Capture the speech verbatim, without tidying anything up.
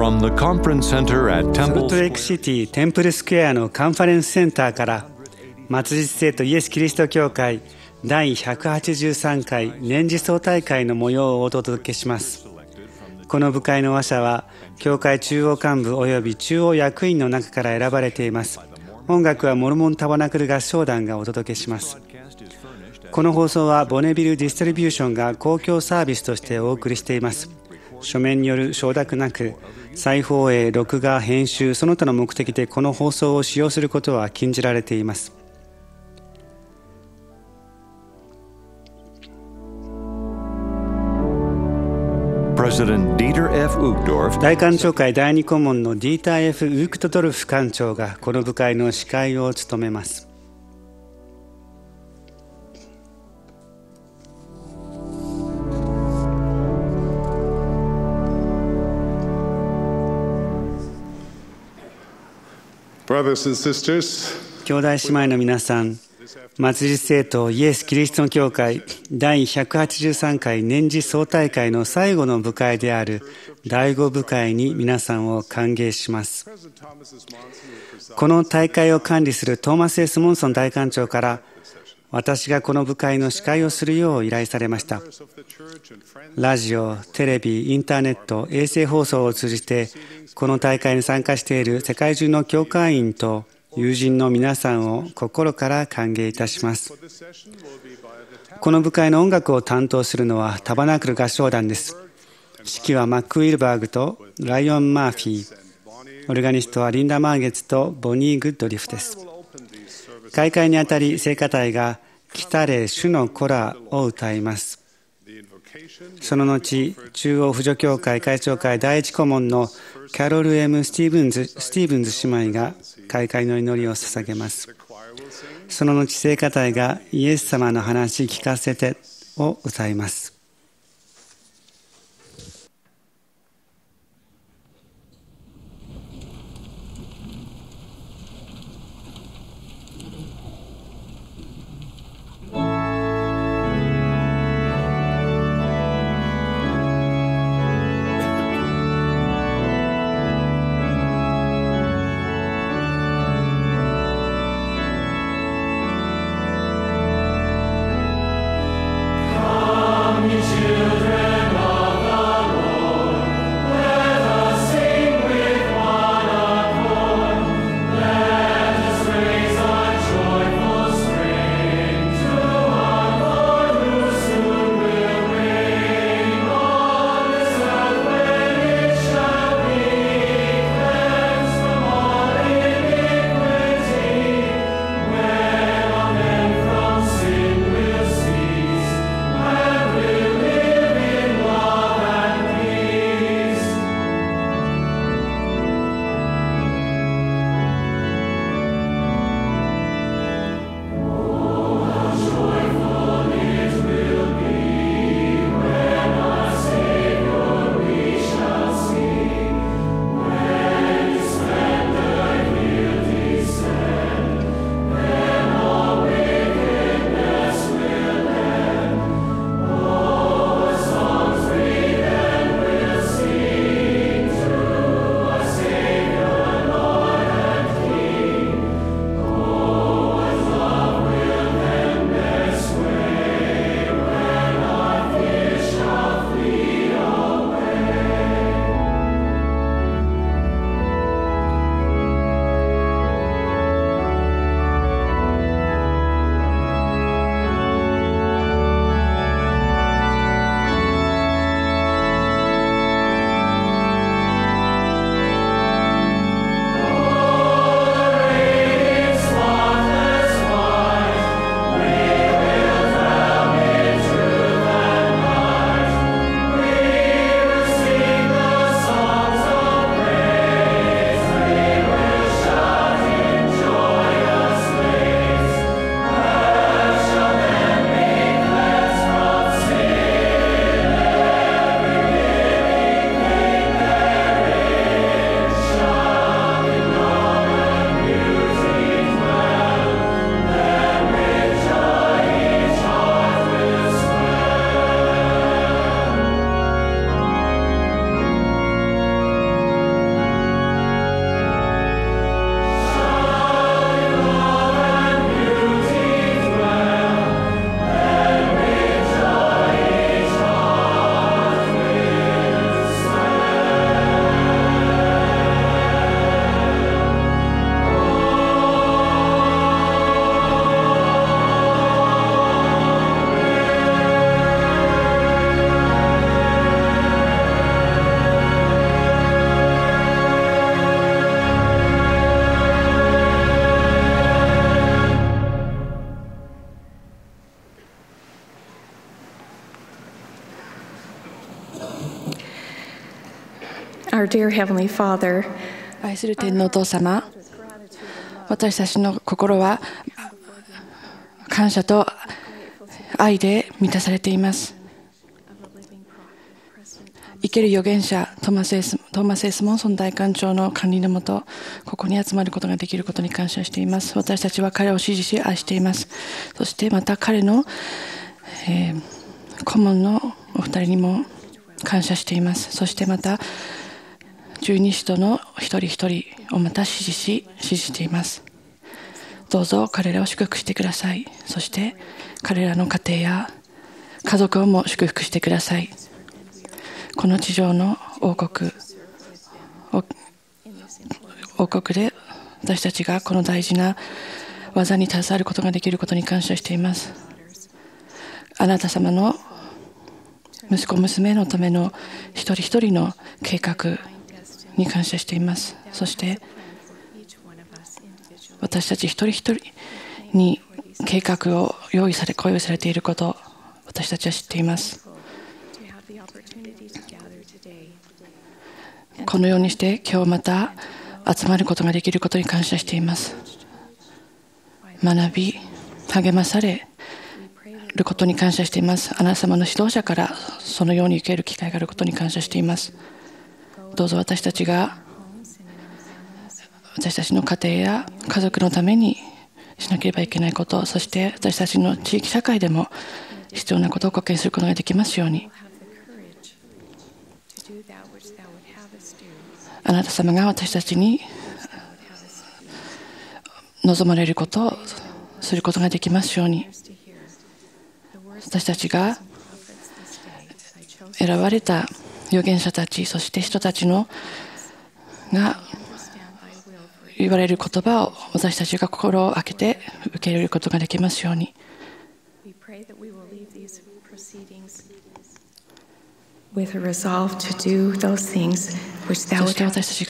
From the conference center at ソル Temple トレイクシティテンプルスクエアのカンファレンスセンターから末日聖とイエス・キリスト教会だいひゃくはちじゅうさんかい年次総大会の模様をお届けします。この部会の話者は教会中央幹部および中央役員の中から選ばれています。音楽はモルモンタバナクル合唱団がお届けします。この放送はボネビルディストリビューションが公共サービスとしてお送りしています。書面による承諾なく再放映、録画、編集その他の目的でこの放送を使用することは禁じられています。大館長会第二顧問のディーター F ウークトドルフ館長がこの部会の司会を務めます。 Brothers and sisters, 兄弟姉妹の皆さん、末日聖とイエス・キリストの教会だいひゃくはちじゅうさんかい年次総大会の最後の部会であるだいご部会に皆さんを歓迎します。この大会を管理するトーマス・エス・モンソン大館長から私がこの部会の司会をするよう依頼されました。ラジオ、テレビ、インターネット、衛星放送を通じてこの大会に参加している世界中の教会員と友人の皆さんを心から歓迎いたします。この部会の音楽を担当するのはタバナクル合唱団です。指揮はマック・ウィルバーグとライオン・マーフィー、オルガニストはリンダ・マーゲツとボニー・グッドリフです。開会にあたり聖歌隊が来たれ主の子らを歌います。その後、中央扶助協会会長会第一顧問のキャロル M. スティーブンズ、スティーブンズ姉妹が開会の祈りを捧げます。その後、聖歌隊がイエス様の話聞かせてを歌います。 神 Our dear Heavenly Father, 愛する天のお父様、私たちの心は感謝と愛で満たされています。生ける預言者トーマス・エス・トーマス・エス・モンソン大官長の管理のもと、ここに集まることができることに感謝しています。私たちは彼を支持し愛しています。そしてまた彼の、えー、顧問のお二人にも感謝しています。そしてまた十二使徒の一人一人をまた支持し支持しています。どうぞ彼らを祝福してください。そして彼らの家庭や家族をも祝福してください。この地上の王国王国で私たちがこの大事な技に携わることができることに感謝しています。あなた様の息子娘のための一人一人の計画に感謝しています。そして私たち一人一人に計画を用意され、ご用意されていることを私たちは知っています。このようにして今日また集まることができることに感謝しています。学び、励まされることに感謝しています。あなた様の指導者からそのように受ける機会があることに感謝しています。どうぞ私たちが私たちの家庭や家族のためにしなければいけないこと、そして私たちの地域社会でも必要なことを貢献することができますように。あなた様が私たちに望まれることをすることができますように。私たちが選ばれた預言者たち、そして人たちのが言われる言葉を私たちが心を開けて受け入れることができますように。 with a resolve to do those things which thou そして would have. 私たち